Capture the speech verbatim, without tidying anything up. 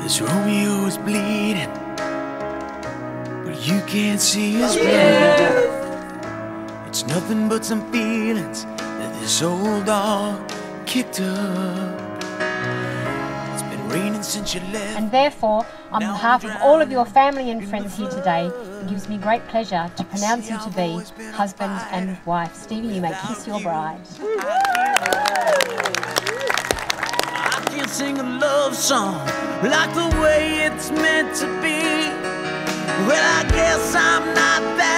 This Romeo is bleeding, but you can't see his blood. It's nothing but some feelings that this old dog kicked up. It's been raining since you left. And therefore, on behalf of all of your family and friends here today, it gives me great pleasure to pronounce you to be husband and wife. Stevie, you may kiss your bride. I can't sing a love song like the way it's meant to be. Well, I guess I'm not that